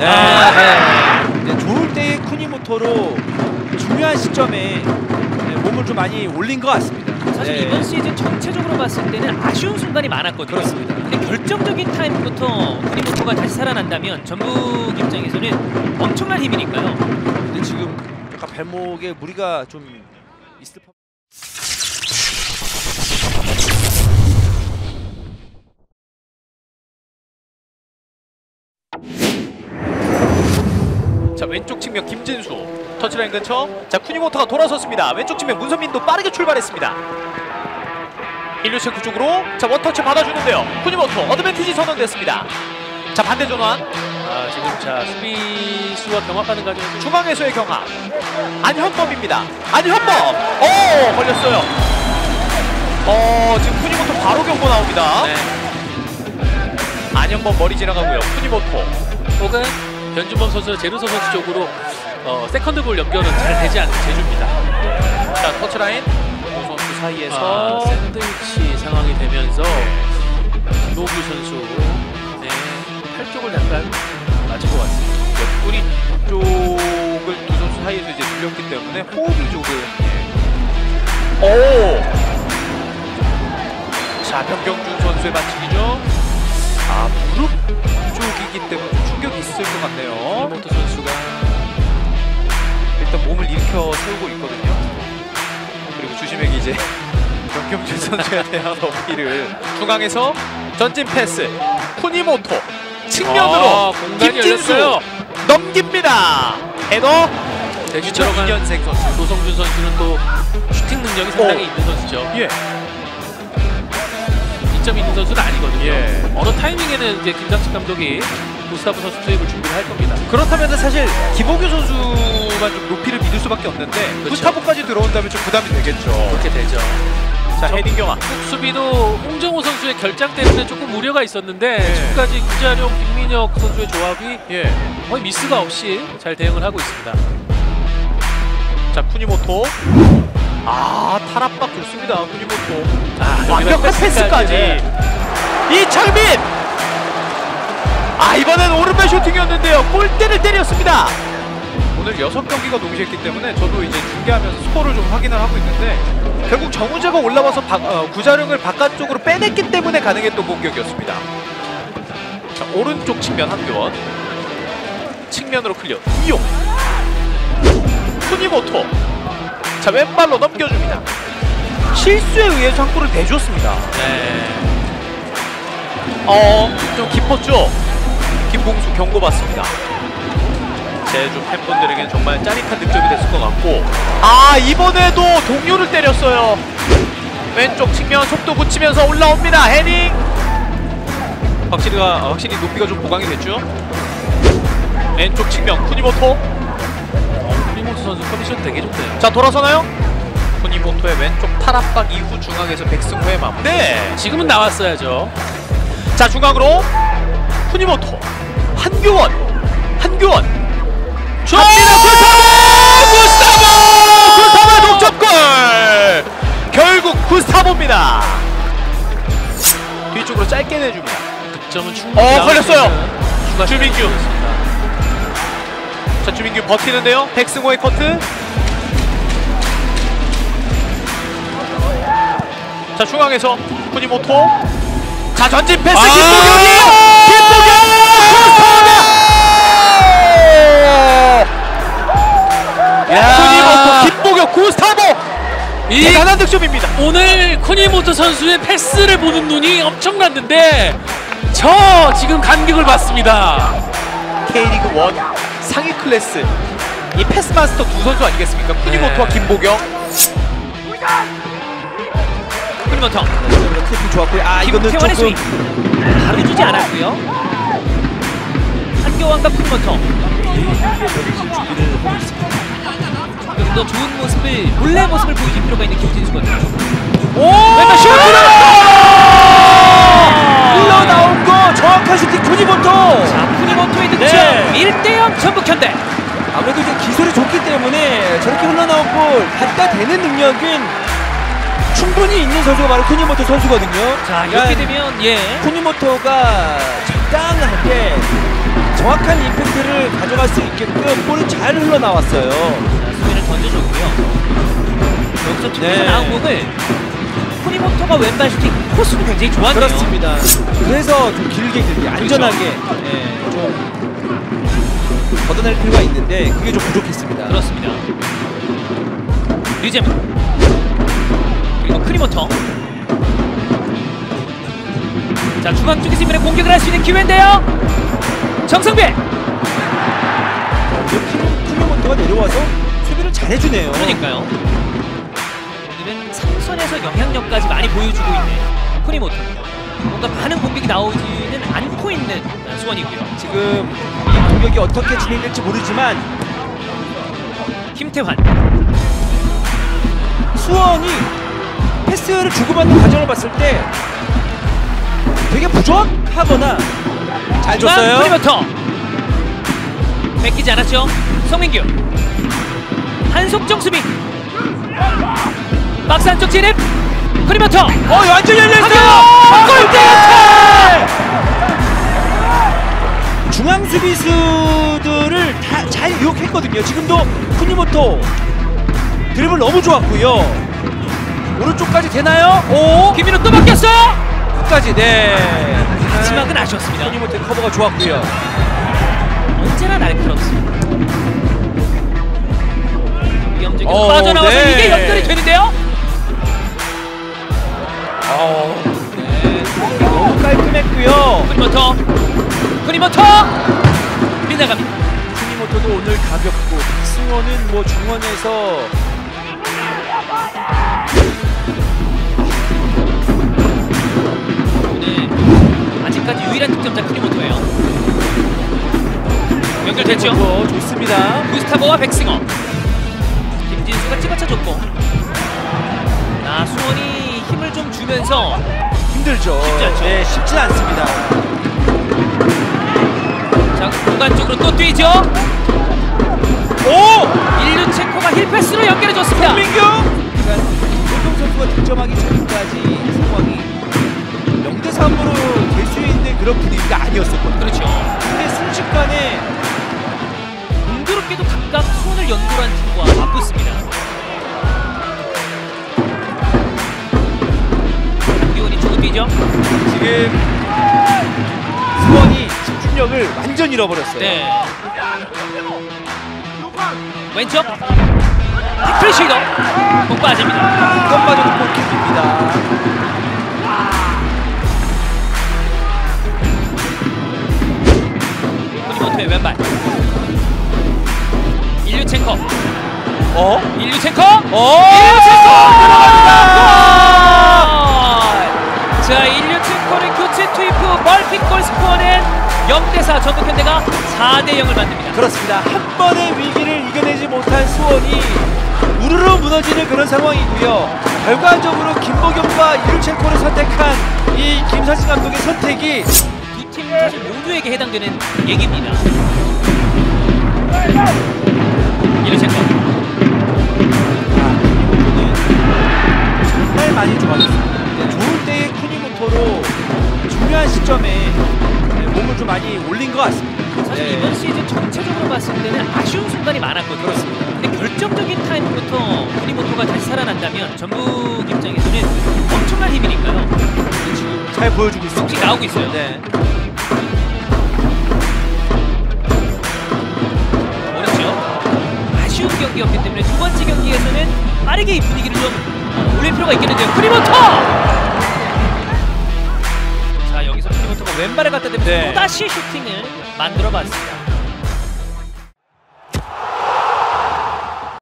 네, 좋을 때의 쿠니모토로 중요한 시점에 몸을 좀 많이 올린 것 같습니다. 사실 이번 시즌 전체적으로 봤을 때는 아쉬운 순간이 많았거든요. 그렇습니다. 근데 결정적인 타임부터 쿠니모토가 다시 살아난다면 전북 입장에서는 엄청난 힘이니까요. 근데 지금 약간 발목에 무리가 좀 있을 법. 자, 왼쪽 측면 김진수 터치라인 근처. 자, 쿠니모토가 돌아섰습니다. 왼쪽 측면 문선민도 빠르게 출발했습니다. 일루첸코 쪽으로 자, 원터치 받아주는데요. 쿠니모토 어드밴티지 선언됐습니다. 자, 반대 전환. 지금 자 수비수와 경합하는 과정에서 중앙에서의 경합. 안현범입니다. 안현범. 오, 걸렸어요. 지금 쿠니모토 바로 경고 나옵니다. 네. 안현범 머리 지나가고요. 쿠니모토. 혹은 변준범 선수나 제루소 선수 쪽으로 세컨드 볼 연결은 잘 되지 않는 제주입니다. 자, 터치라인 두 선수 사이에서 샌드위치 상황이 되면서 김호규 선수 팔 쪽을 약간 맞은 것 같습니다. 옆구리 쪽을 두 선수 사이에서 이제 눌렸기 때문에 호흡이 조금. 오! 자, 변경준 선수의 반칙이죠. 무릎 쪽이기 때문에 좀 충격이 있을 것 같네요. 김호규 선수가 일단 몸을 일으켜 세우고 있거든요. 그리고 주심에게 이제 변경준 선수에 대한 어필을. 중앙에서 전진 패스. 쿠니모토 측면으로 공간이 김진수 열렸어요. 넘깁니다. 헤더. 대기처럼 2002년생 선수. 조성준 선수는 또 슈팅 능력이 상당히 있는 선수죠. 예. 이점이 있는 선수는 아니거든요. 예. 어느 타이밍에는 이제 김상식 감독이 구스타브 선수 투입을 준비를 할 겁니다. 그렇다면 사실 김호규 선수만 좀 높이를 믿을 수밖에 없는데 그렇죠. 구스타브까지 들어온다면 좀 부담이 되겠죠. 그렇게 되죠. 자, 헤딩 경합. 수비도 홍정호 선수의 결장 때문에 조금 우려가 있었는데 네. 지금까지 구자룡, 김민혁 선수의 조합이 예. 거의 미스가 없이 잘 대응을 하고 있습니다. 자, 쿠니모토. 탈압박 좋습니다. 쿠니모토. 여기다 완벽한 패스까지. 이창민. 이번엔 오른발 슈팅이었는데요. 골대를 때렸습니다. 오늘 6경기가 동시에 했기 때문에 저도 이제 중계하면서 스코어를 좀 확인을 하고 있는데 결국 정우재가 올라와서 구자룡을 바깥쪽으로 빼냈기 때문에 가능했던 공격이었습니다. 자, 오른쪽 측면 한교원. 측면으로 클리어. 이용. 쿠니모토. 자, 왼발로 넘겨줍니다. 실수에 의해서 한 골을 내줬습니다. 네. 좀 깊었죠? 김봉수 경고받습니다. 제주 팬분들에게는 정말 짜릿한 득점이 됐을 것 같고, 이번에도 동료를 때렸어요. 왼쪽 측면 속도 붙이면서 올라옵니다. 헤딩. 확실히 높이가 좀 보강이 됐죠. 왼쪽 측면 쿠니모토. 쿠니모토 선수 컨디션 되게 좋대요. 자, 돌아서나요? 쿠니모토의 왼쪽 탈압박 이후 중앙에서 백승호의 마무리. 네. 지금은 나왔어야죠. 자, 중앙으로 쿠니모토. 한교원. 구스타보 동점골. 결국 구스타보입니다. 뒤쪽으로 짧게 내줍니다. 득점은 충분히 걸렸어요. 추가 주민규. 자, 주민규 버티는데요. 백승호의 커트. 자, 중앙에서 쿠니모토. 자, 전진 패스. 김보경이에요. 쿠니모토, 김보경, 구스타보. 대단한 득점입니다. 오늘 쿠니모토 선수의 패스를 보는 눈이 엄청났는데 저 지금 간격을 봤습니다. K리그 1 상위 클래스 이 패스마스터 두 선수 아니겠습니까? 쿠니모토와 김보경. 쿠니모토 클리핑 좋았고요. 이거는 김태원의 조금 스윙 바로 주지 않았고요. 한교원과 쿠니모토 좀 더 좋은 모습을, 본래 모습을 보여줄 필요가 있는 김진수거든요. 왼발 슛! 흘러나온 거 정확한 슈팅 쿠니모토. 자, 쿠니모토의 득점. 네. 1대0 전북 현대. 아무래도 이제 기술이 좋기 때문에 저렇게 흘러나온 볼 갖다 대는 능력은 충분히 있는 선수가 바로 쿠니모토 선수거든요. 자, 이렇게 되면 쿠니모토가 적당하게 정확한 임팩트를 들어갈 수 있게끔 볼이 잘 흘러나왔어요. 자, 수비를 던져줬고요. 여기서 뒤에서 네. 나온 공을 쿠니모토가 왼발 슈팅 코스도 굉장히 좋았네요. 그렇습니다. 그래서 좀 길게 안전하게 좀 걷어낼 필요가 있는데 그게 좀 부족했습니다. 그렇습니다. 류재문 그리고 크리모터. 자, 중앙 쪽에서 이번에 공격을 할 수 있는 기회인데요. 정성배. 쿠니모토가 내려와서 수비를 잘해주네요. 그러니까요. 오늘은 삼선에서 영향력까지 많이 보여주고 있는 쿠니모토. 뭔가 많은 공격이 나오지는 않고 있는 수원이고요. 지금 이 공격이 어떻게 진행될지 모르지만 김태환. 수원이 패스를 주고받는 과정을 봤을 때 되게 부족하거나 잘 줬어요. 쿠니모토. 뺏기지 않았죠. 송민규. 한속정 수비. 박스 안쪽 진입. 쿠니모토. 완전 열렸어요. 골대! 중앙 수비수들을 다 잘 유혹했거든요. 지금도 쿠니모토 드리블 너무 좋았고요. 오른쪽까지 되나요? 오! 김민우 또 바뀌었어요. 끝까지 네. 마지막은 아쉬웠습니다. 쿠니모토의 커버가 좋았고요. 언제나 날카롭습니다. 위험적에서 오, 빠져나와서 네. 이게 연결이 되는데요. 네. 너무 깔끔했고요. 쿠니모토 빗나갑니다. 쿠니모토도 오늘 가볍고 박승원은 뭐 중원에서 오늘 아직까지 유일한 득점자 쿠니모토예요. 연결됐죠. 좋습니다. 구스타보와 백승호. 김진수가 찍어쳐줬고, 수원이 힘을 좀 주면서 힘들죠. 쉽지 않죠. 네, 쉽지 않습니다. 자, 공간 쪽으로 또 뛰죠. 일류첸코가 힐패스로 연결해줬습니다. 민규! 조동 선수가 득점하기 전까지 상황이 0대3으로 될 수 있는 그런 분위기가 아니었었거든요. 그렇죠. 근데 순식간에 공교롭게도 각각 수원을 연결한 팀과 맞붙습니다. 강기원이 쪽으로 뛰죠. 지금 수원이 집중력을 완전 잃어버렸어요. 네. 왼쪽 태클 시도 공 빠집니다. 이것마저도 골킥입니다. 쿠니모토의 왼발. 일류첸코. 일류첸코. 자, 일류첸코를 교체 투입 후 멀티골 스코어는 0대4. 전북현대가 4대0을 만듭니다. 그렇습니다. 한 번의 위기를 이겨내지 못한 수원이 우르르 무너지는 그런 상황이고요. 결과적으로 김보경과 이루첸코를 선택한 이 김사신 감독의 선택이 두 팀 사실 모두에게 해당되는 얘기입니다. 일류첸코. 정말 많이 좋아졌습니다. 네, 좋을 때의 쿠니모토로 중요한 시점에 몸을 좀 많이 올린 것 같습니다. 사실 네. 이번 시즌 전체적으로 봤을 때는 아쉬운 순간이 많았거든요. 그렇습니다. 근데 결정적인 타임부터 쿠니모토가 다시 살아난다면 전북 입장에서는 엄청난 힘이니까요. 지금 잘 보여주고 쏙씩 있습니다. 나오고 있어요. 네. 어렵죠. 아쉬운 경기였기 때문에 두 번째 경기에서는 빠르게 이 분위기를 좀 올릴 필요가 있겠는데요. 쿠니모토! 자, 여기서 쿠니모토가 왼발을 갖다 대면서 네. 또다시 슈팅을 만들어봤습니다.